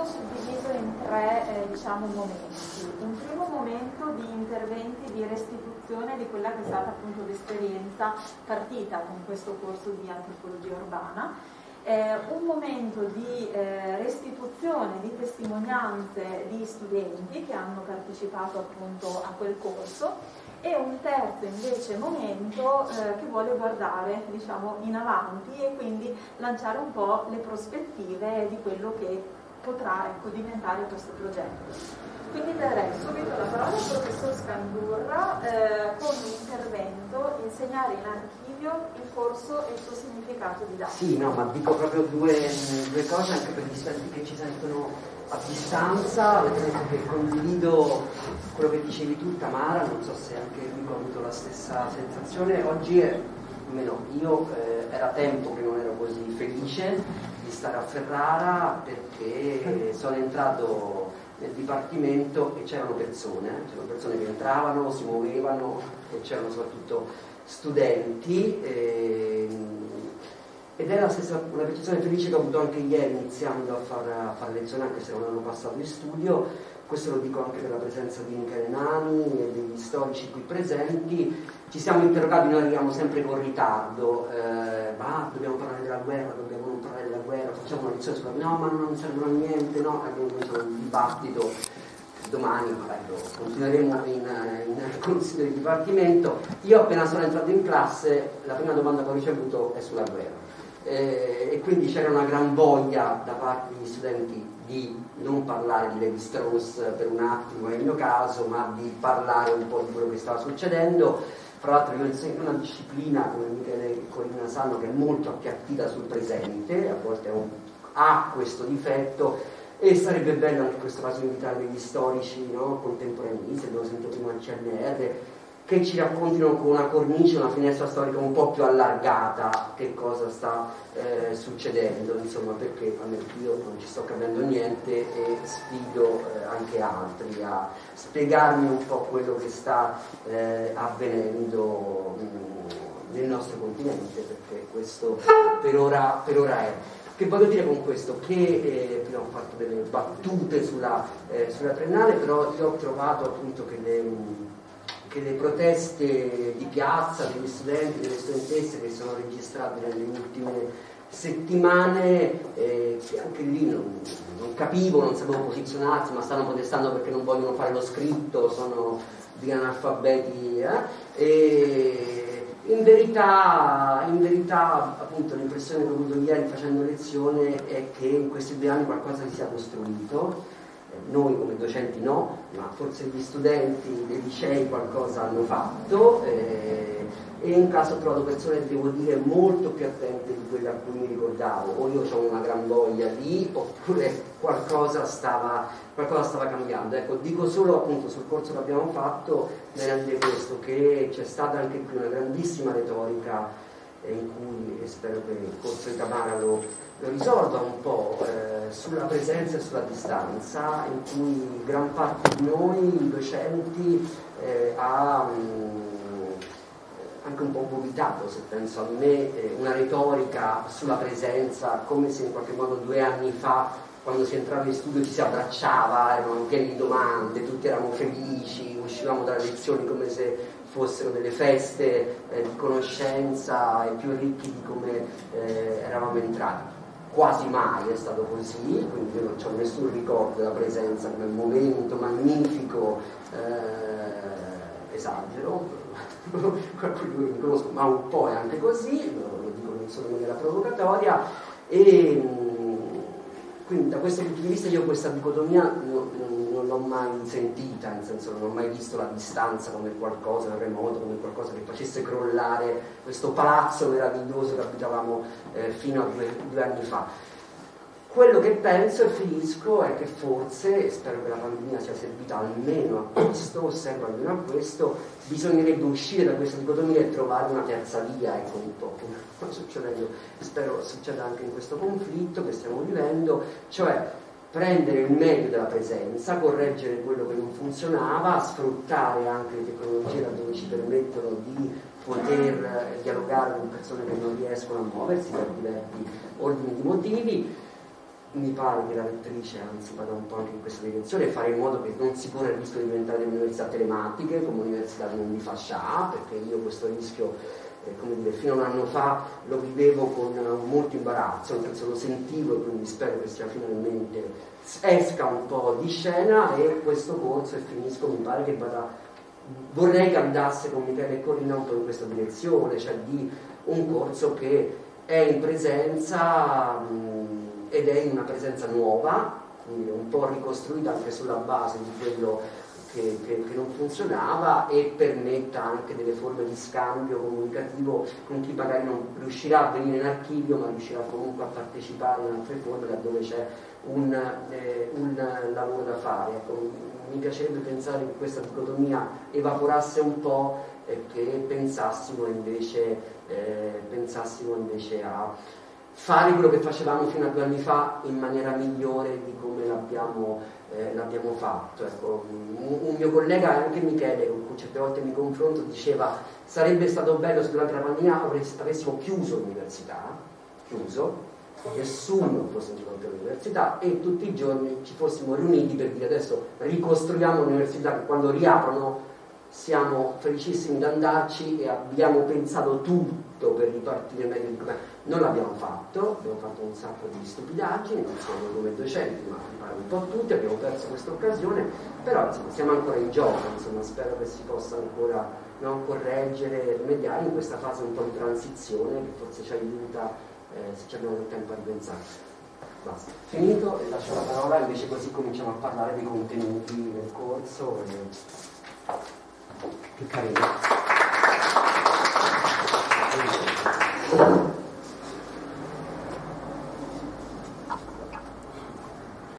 suddiviso in tre diciamo, momenti. Un primo momento di interventi di restituzione di quella che è stata appunto l'esperienza partita con questo corso di antropologia urbana, un momento di restituzione di testimonianze di studenti che hanno partecipato appunto a quel corso, e un terzo invece momento che vuole guardare diciamo in avanti e quindi lanciare un po' le prospettive di quello che potrà diventare questo progetto. Quindi darei subito la parola al professor Scandurra con un intervento: insegnare in archivio, il corso e il suo significato didattico. Sì, no, ma dico proprio due cose anche per gli studenti che ci sentono a distanza, nel senso che condivido quello che dicevi tu, Tamara, non so se anche Enrico ha avuto la stessa sensazione. Oggi, almeno io, era tempo che non ero così felice di stare a Ferrara, perché sono entrato nel dipartimento e c'erano persone che entravano, si muovevano, e c'erano soprattutto studenti, ed è la stessa una percezione felice che ho avuto anche ieri iniziando a fare lezione, anche se non hanno passato in studio. Questo lo dico anche per la presenza di Michele Nani e degli storici qui presenti. Ci siamo interrogati, noi arriviamo sempre con ritardo, ma dobbiamo parlare della guerra, dobbiamo non parlare della guerra, facciamo una lezione sulla no, ma non servono a niente, no, abbiamo avuto un dibattito. Domani magari lo continueremo in consiglio di dipartimento. Io appena sono entrato in classe, la prima domanda che ho ricevuto è sulla guerra, e quindi c'era una gran voglia da parte degli studenti di non parlare di Levi Strauss per un attimo nel mio caso, ma di parlare un po' di quello che stava succedendo. Tra l'altro io insegno una disciplina, come Michele e Corina sanno, che è molto appiattita sul presente, a volte ha questo difetto, e sarebbe bello anche in questo caso invitare degli storici, no, contemporaneisti, abbiamo sentito prima il CNR, che ci raccontino con una cornice, una finestra storica un po' più allargata che cosa sta succedendo, insomma, perché io non ci sto capendo niente e sfido anche altri a spiegarmi un po' quello che sta avvenendo nel nostro continente, perché questo per ora è. Che voglio dire con questo? Che prima ho fatto delle battute sulla triennale, però io ho trovato appunto che le proteste di piazza degli studenti, delle studentesse che sono registrate nelle ultime settimane, che anche lì non capivo, non sapevo posizionarsi, ma stanno protestando perché non vogliono fare lo scritto, sono di analfabeti, e in verità appunto l'impressione che ho avuto ieri facendo lezione è che in questi 2 anni qualcosa si sia costruito. Noi come docenti no, ma forse gli studenti dei licei qualcosa hanno fatto, e in caso ho trovato persone, devo dire, molto più attente di quelle a cui mi ricordavo. O io ho una gran voglia lì, oppure qualcosa stava cambiando. Ecco, dico solo appunto sul corso che abbiamo fatto, ne rende questo, che c'è stata anche qui una grandissima retorica in cui, e spero che il corso di Tamara lo risolva un po', sulla presenza e sulla distanza, in cui gran parte di noi docenti ha anche un po' vomitato, se penso a me, una retorica sulla presenza, come se in qualche modo 2 anni fa, quando si entrava in studio ci si abbracciava, erano pieni di domande, tutti eravamo felici, uscivamo dalle lezioni come se fossero delle feste di conoscenza e più ricchi di come eravamo entrati. Quasi mai è stato così, quindi io non ho nessun ricordo della presenza come momento magnifico, esagero, qualcuno che mi conosco, ma un po' è anche così, lo dico non solo in maniera provocatoria, e quindi da questo punto di vista io questa dicotomia non l'ho mai sentita, nel senso non ho mai visto la distanza come qualcosa da remoto, come qualcosa che facesse crollare questo palazzo meraviglioso che abitavamo fino a 2 anni fa. Quello che penso e finisco è che forse, e spero che la pandemia sia servita almeno a questo, osservo almeno a questo, bisognerebbe uscire da questa dicotomia e trovare una terza via, ecco un po' come sta succedendo, spero succeda anche in questo conflitto che stiamo vivendo, cioè prendere il meglio della presenza, correggere quello che non funzionava, sfruttare anche le tecnologie laddove ci permettono di poter dialogare con persone che non riescono a muoversi per diversi ordini di motivi, mi pare che la lettrice anzi vada un po' anche in questa direzione, fare in modo che non si corra il rischio di diventare delle università telematiche come università non di fascia A, perché io questo rischio come dire, fino a un anno fa lo vivevo con molto imbarazzo, nel senso lo sentivo, e quindi spero che sia finalmente esca un po' di scena e questo corso, e finisco, mi pare che vada, vorrei che andasse con Michele Corrina un po' in questa direzione, cioè di un corso che è in presenza ed è in una presenza nuova, quindi un po' ricostruita anche sulla base di quello che non funzionava, e permetta anche delle forme di scambio comunicativo con chi magari non riuscirà a venire in archivio ma riuscirà comunque a partecipare in altre forme laddove c'è un lavoro da fare. Ecco, mi piacerebbe pensare che questa dicotomia evaporasse un po' e che pensassimo invece a fare quello che facevamo fino a 2 anni fa in maniera migliore di come l'abbiamo fatto. Ecco, un mio collega, anche Michele, con cui certe volte mi confronto, diceva: sarebbe stato bello se durante la pandemia avessimo chiuso l'università, nessuno fosse entrato all'università e tutti i giorni ci fossimo riuniti per dire: adesso ricostruiamo l'università, che quando riaprono siamo felicissimi di andarci e abbiamo pensato tutto per ripartire meglio di com'è. Non l'abbiamo fatto, abbiamo fatto un sacco di stupidaggini, non solo come docenti ma mi pare un po' tutti, abbiamo perso questa occasione, però insomma, siamo ancora in gioco, insomma, spero che si possa ancora correggere, rimediare in questa fase un po' di transizione che forse ci aiuta se ci abbiamo del tempo a ripensare. Basta, finito, e lascio la parola, invece così cominciamo a parlare dei contenuti del corso. Che carino.